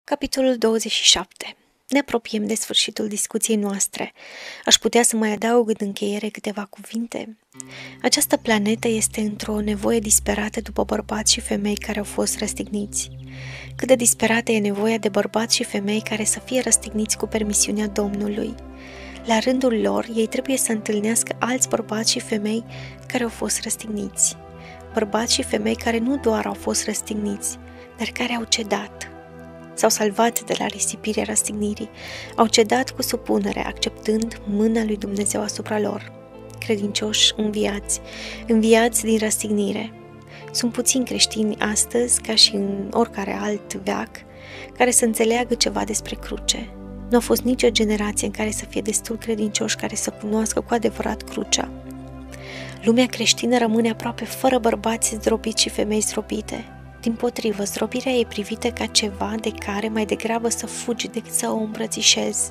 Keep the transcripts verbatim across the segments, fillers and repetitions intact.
Capitolul douăzeci și șapte. Ne apropiem de sfârșitul discuției noastre. Aș putea să mai adaug în încheiere câteva cuvinte. Această planetă este într-o nevoie disperată după bărbați și femei care au fost răstigniți. Cât de disperată e nevoia de bărbați și femei care să fie răstigniți cu permisiunea Domnului. La rândul lor, ei trebuie să întâlnească alți bărbați și femei care au fost răstigniți. Bărbați și femei care nu doar au fost răstigniți, dar care au cedat. S-au salvat de la risipirea răstignirii, au cedat cu supunere, acceptând mâna lui Dumnezeu asupra lor. Credincioși înviați, înviați din răstignire. Sunt puțini creștini astăzi, ca și în oricare alt veac, care să înțeleagă ceva despre cruce. Nu a fost nicio generație în care să fie destul credincioși care să cunoască cu adevărat crucea. Lumea creștină rămâne aproape fără bărbați zdrobiți și femei zdrobite. Dimpotrivă, zdrobirea e privită ca ceva de care mai degrabă să fugi decât să o îmbrățișezi.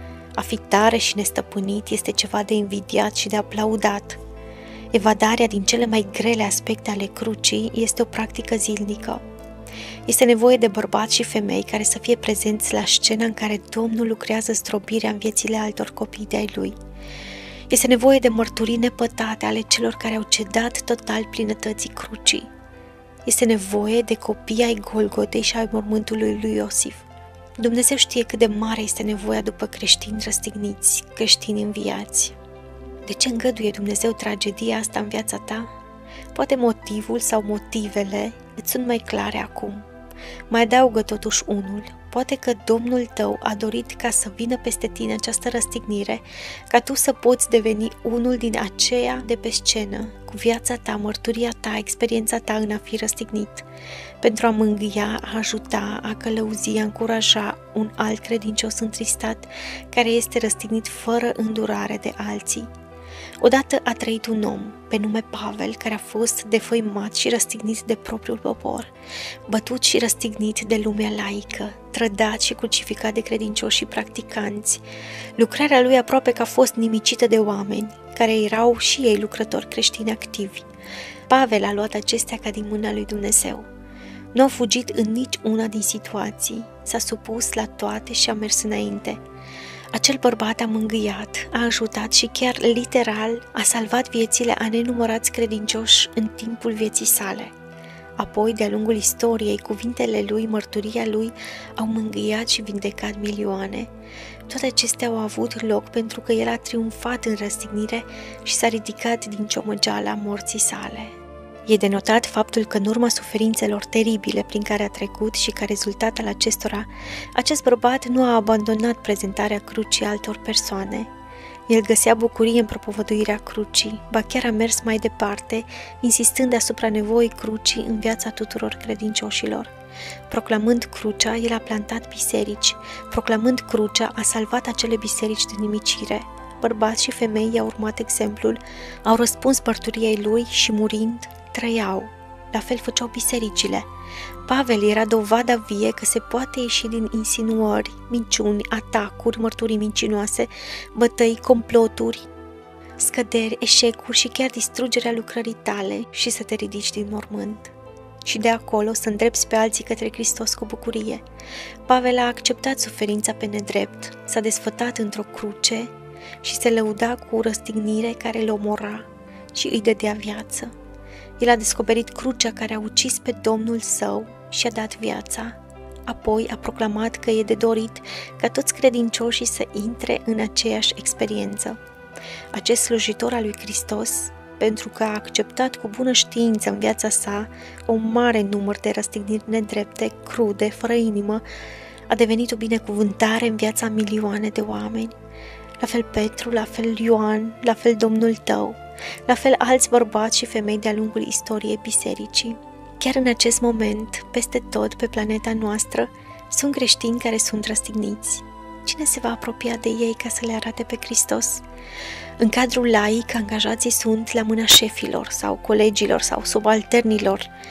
A fi tare și nestăpânit este ceva de invidiat și de aplaudat. Evadarea din cele mai grele aspecte ale crucii este o practică zilnică. Este nevoie de bărbați și femei care să fie prezenți la scena în care Domnul lucrează zdrobirea în viețile altor copii de-ai Lui. Este nevoie de mărturii nepătate ale celor care au cedat total plinătății crucii. Este nevoie de copii ai Golgotei și ai mormântului lui Iosif. Dumnezeu știe cât de mare este nevoia după creștini răstigniți, creștini înviați. De ce îngăduie Dumnezeu tragedia asta în viața ta? Poate motivul sau motivele îți sunt mai clare acum. Mai adaugă totuși unul. Poate că Domnul tău a dorit ca să vină peste tine această răstignire, ca tu să poți deveni unul din aceia de pe scenă, cu viața ta, mărturia ta, experiența ta în a fi răstignit, pentru a mângâia, a ajuta, a călăuzi, a încuraja un alt credincios întristat care este răstignit fără îndurare de alții. Odată a trăit un om, pe nume Pavel, care a fost defăimat și răstignit de propriul popor, bătut și răstignit de lumea laică, trădat și crucificat de credincioși și practicanți. Lucrarea lui aproape că a fost nimicită de oameni, care erau și ei lucrători creștini activi. Pavel a luat acestea ca din mâna lui Dumnezeu. Nu a fugit în nici una din situații, s-a supus la toate și a mers înainte. Acel bărbat a mângâiat, a ajutat și chiar literal a salvat viețile a nenumărați credincioși în timpul vieții sale. Apoi, de-a lungul istoriei, cuvintele lui, mărturia lui au mângâiat și vindecat milioane. Toate acestea au avut loc pentru că el a triumfat în răstignire și s-a ridicat din ciomăgeala morții sale. E de notat faptul că în urma suferințelor teribile prin care a trecut și ca rezultat al acestora, acest bărbat nu a abandonat prezentarea crucii altor persoane. El găsea bucurie în propovăduirea crucii, ba chiar a mers mai departe, insistând asupra nevoii crucii în viața tuturor credincioșilor. Proclamând crucea, el a plantat biserici. Proclamând crucea, a salvat acele biserici de nimicire. Bărbați și femei i-au urmat exemplul, au răspuns mărturiei lui și murind, trăiau. La fel făceau bisericile. Pavel era dovada vie că se poate ieși din insinuări, minciuni, atacuri, mărturii mincinoase, bătăi, comploturi, scăderi, eșecuri și chiar distrugerea lucrării tale și să te ridici din mormânt. Și de acolo să îndrepți pe alții către Hristos cu bucurie. Pavel a acceptat suferința pe nedrept, s-a desfătat într-o cruce și se lăuda cu răstignire care îl omora și îi dădea viață. El a descoperit crucea care a ucis pe Domnul său și a dat viața. Apoi a proclamat că e de dorit ca toți credincioșii să intre în aceeași experiență. Acest slujitor al lui Hristos, pentru că a acceptat cu bună știință în viața sa un mare număr de răstigniri nedrepte, crude, fără inimă, a devenit o binecuvântare în viața milioane de oameni. La fel Petru, la fel Ioan, la fel Domnul tău, la fel alți bărbați și femei de-a lungul istoriei bisericii. Chiar în acest moment, peste tot pe planeta noastră, sunt creștini care sunt răstigniți. Cine se va apropia de ei ca să le arate pe Hristos? În cadrul laic, angajații sunt la mâna șefilor sau colegilor sau subalternilor.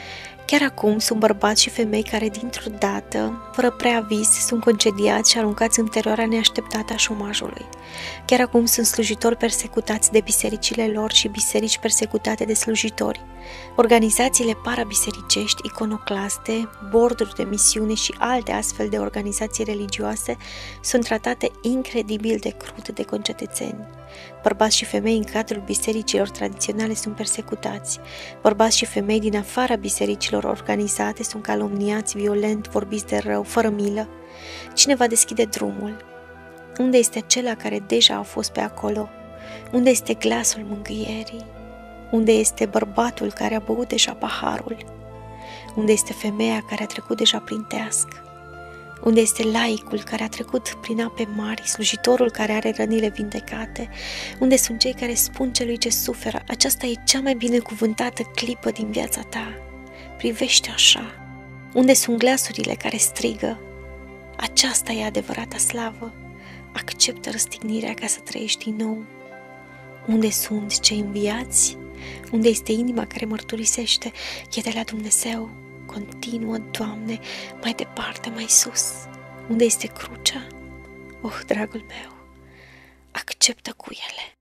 Chiar acum sunt bărbați și femei care, dintr-o dată, fără preaviz, sunt concediați și aruncați în teroarea neașteptată a șomajului. Chiar acum sunt slujitori persecutați de bisericile lor și biserici persecutate de slujitori. Organizațiile parabisericești, iconoclaste, borduri de misiune și alte astfel de organizații religioase sunt tratate incredibil de crud de concetățeni. Bărbați și femei în cadrul bisericilor tradiționale sunt persecutați. Bărbați și femei din afara bisericilor organizate sunt calomniați, violent, vorbiți de rău, fără milă. Cine va deschide drumul? Unde este acela care deja a fost pe acolo? Unde este glasul mângâierii? Unde este bărbatul care a băut deja paharul? Unde este femeia care a trecut deja prin teasc? Unde este laicul care a trecut prin ape mari, slujitorul care are rănile vindecate? Unde sunt cei care spun celui ce suferă: aceasta e cea mai binecuvântată clipă din viața ta? Privește așa. Unde sunt glasurile care strigă: aceasta e adevărata slavă? Acceptă răstignirea ca să trăiești din nou. Unde sunt cei înviați? Unde este inima care mărturisește: e de la Dumnezeu? Continuă, Doamne, mai departe, mai sus. Unde este crucea? Oh, dragul meu, acceptă cu ele.